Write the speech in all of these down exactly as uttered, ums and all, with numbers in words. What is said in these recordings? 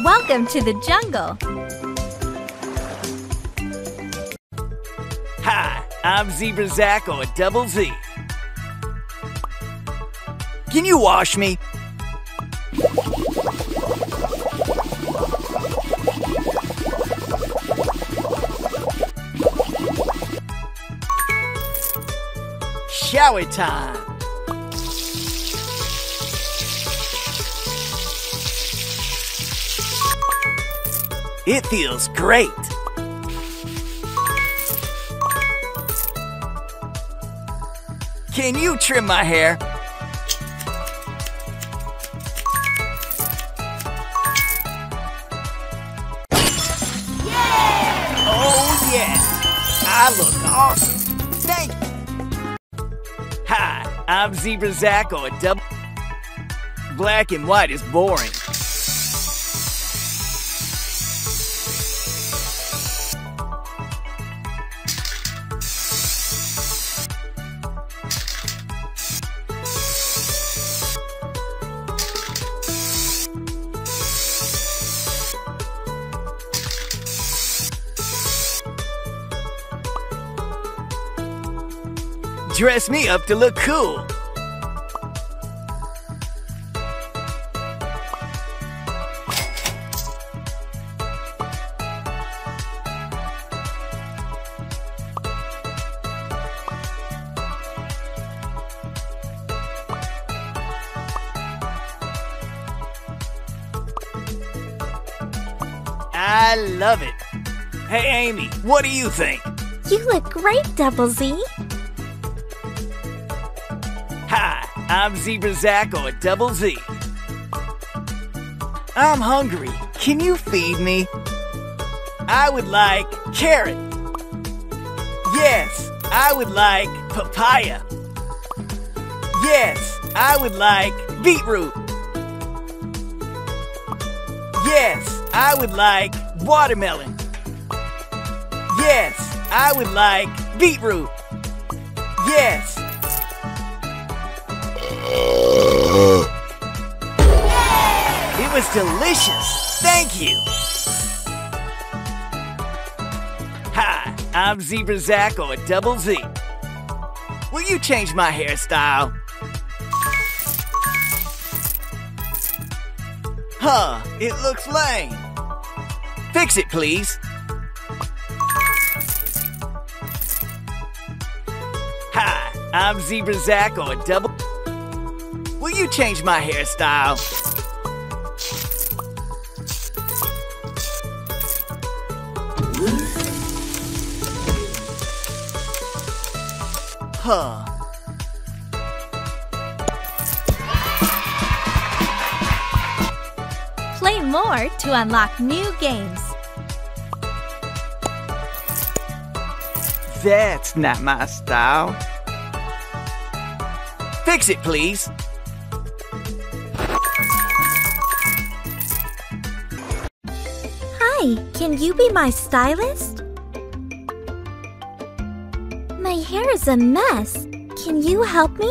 Welcome to the jungle. Hi, I'm Zebra Zach or Double Z. Can you wash me? Shower time. It feels great. Can you trim my hair? Yeah! Oh yes! I look awesome. Thank you. Hi, I'm Zebra Zach or Double. Black and white is boring. Dress me up to look cool. I love it. Hey, Amy, what do you think? You look great, Double Z. Hi, I'm Zebra Zach or Double Z. I'm hungry. Can you feed me? I would like carrot. Yes, I would like papaya. Yes, I would like beetroot. Yes, I would like watermelon. Yes, I would like beetroot. Yes. It was delicious. Thank you. Hi, I'm Zebra Zach or Double Z. Will you change my hairstyle? Huh, it looks lame. Fix it, please. Hi, I'm Zebra Zach or Double. Will you change my hairstyle? Huh. Play more to unlock new games. That's not my style. Fix it, please. Hi, can you be my stylist? My hair is a mess. Can you help me?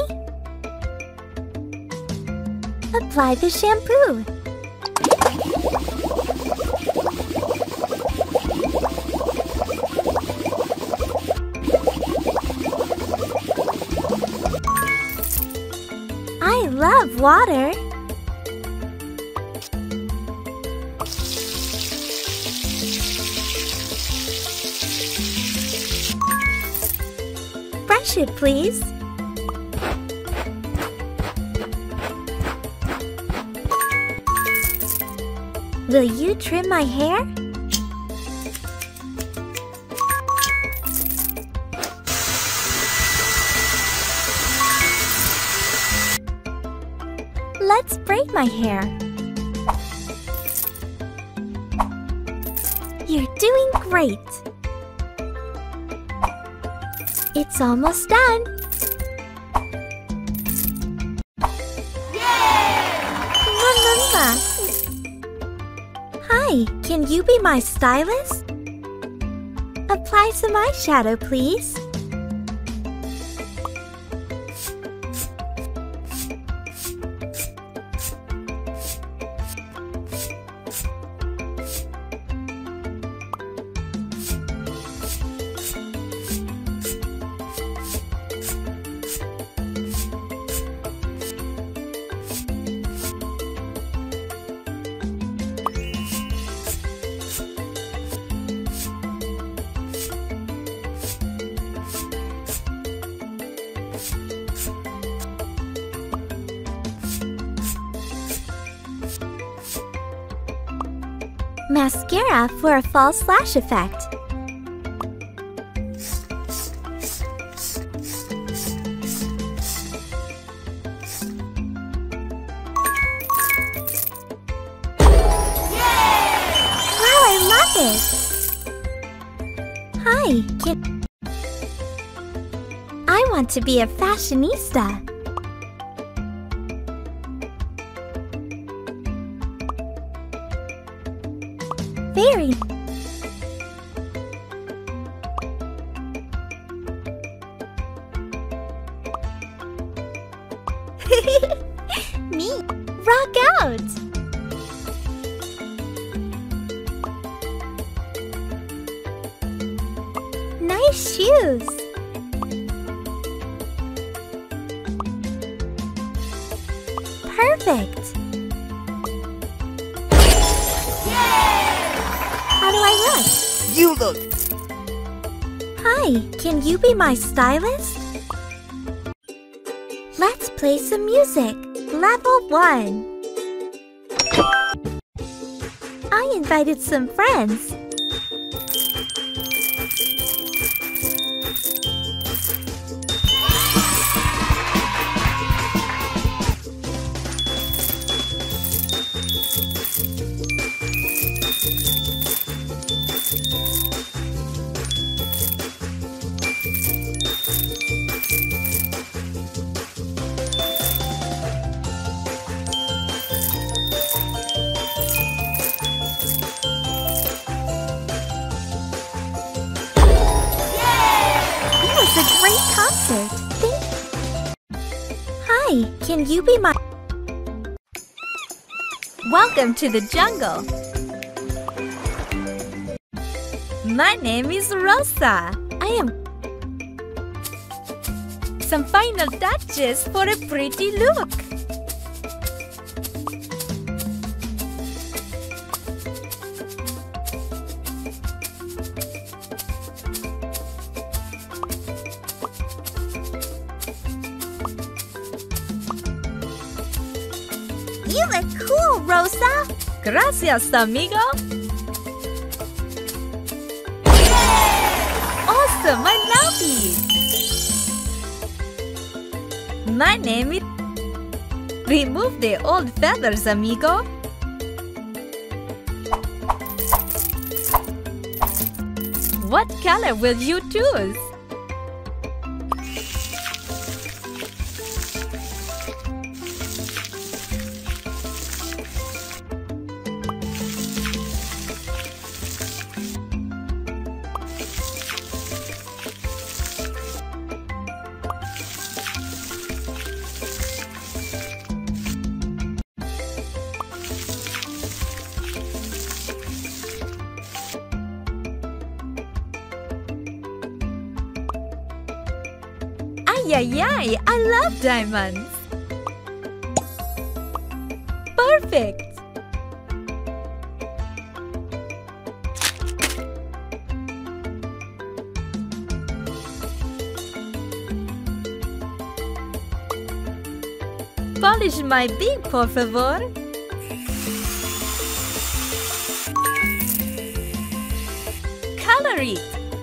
Apply the shampoo. I love water. Brush it, please. Will you trim my hair? Let's braid my hair. You're doing great. It's almost done. Yay! Hi, can you be my stylist? Apply some eyeshadow, please. Mascara for a false lash effect. Wow, I love it! Hi, can... I want to be a fashionista. Very. Me. Rock out. Nice shoes. Perfect. How do I look? You look... Hi, can you be my stylist? Let's play some music. Level one. I invited some friends. A great concert. Thank Hi, can you be my... Welcome to the jungle. My name is Rosa. I am... Some final touches for a pretty look. You look cool, Rosa! Gracias, amigo! Awesome, I love it! My name is... Remove the old feathers, amigo! What color will you choose? Ay, ay, ay, I love diamonds! Perfect! Polish my beak, por favor. Color it.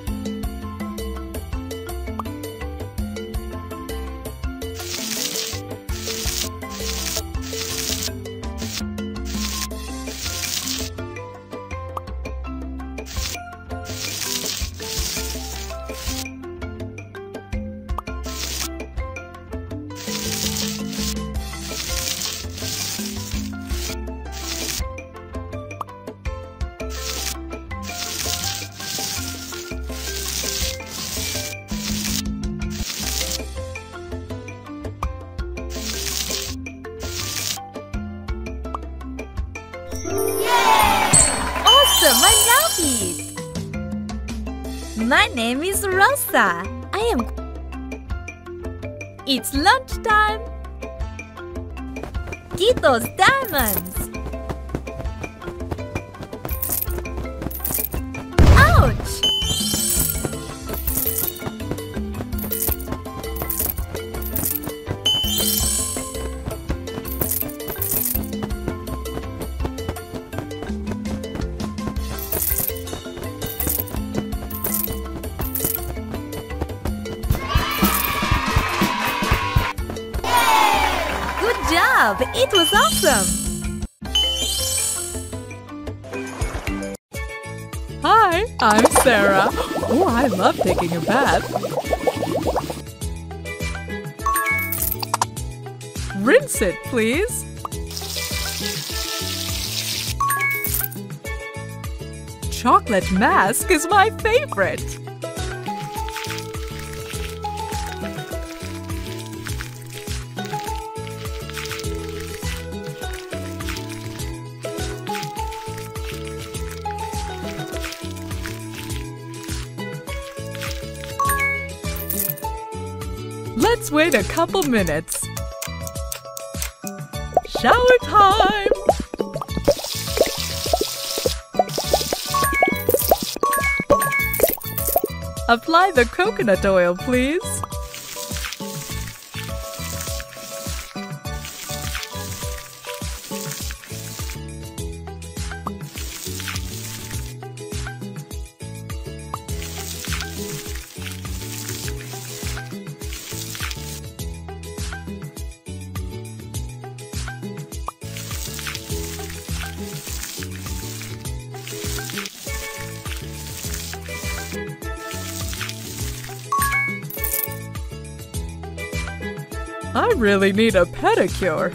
Awesome! I love it! My name is Rosa. I am... It's lunchtime! Get those diamonds! Ouch! job! It was awesome! Hi, I'm Sarah. Oh, I love taking a bath. Rinse it, please. Chocolate mask is my favorite. Let's wait a couple minutes. Shower time! Apply the coconut oil, please. I really need a pedicure.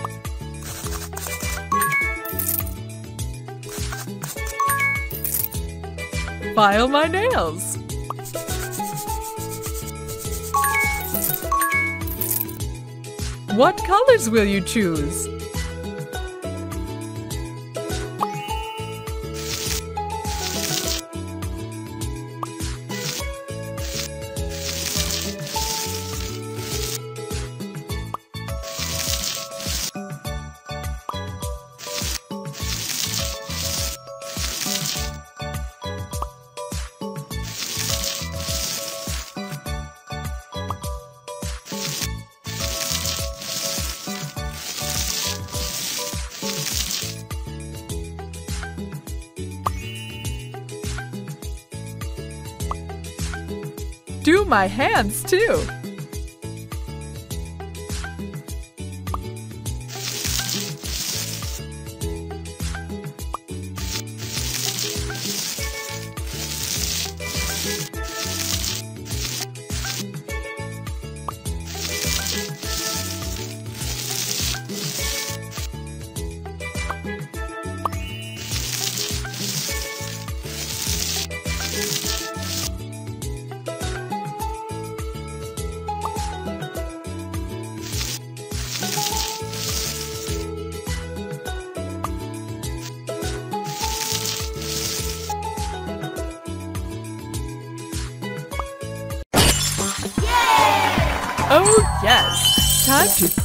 File my nails. What colors will you choose? Do my hands too. Oh yes, time to